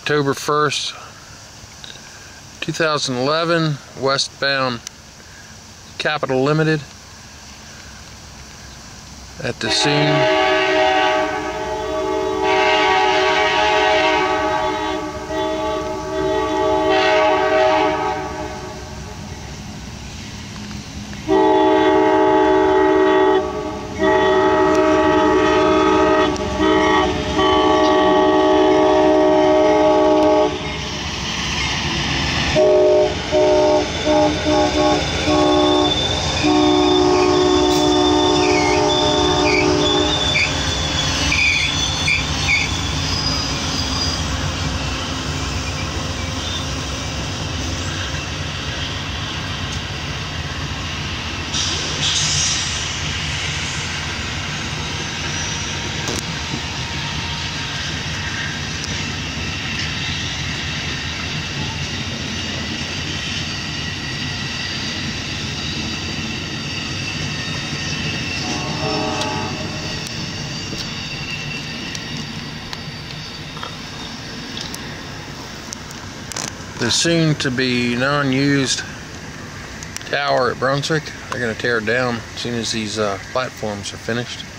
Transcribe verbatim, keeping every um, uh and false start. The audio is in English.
October first, two thousand eleven, westbound Capital Limited at the scene. The soon to be non-used tower at Brunswick, they're going to tear it down as soon as these uh, platforms are finished.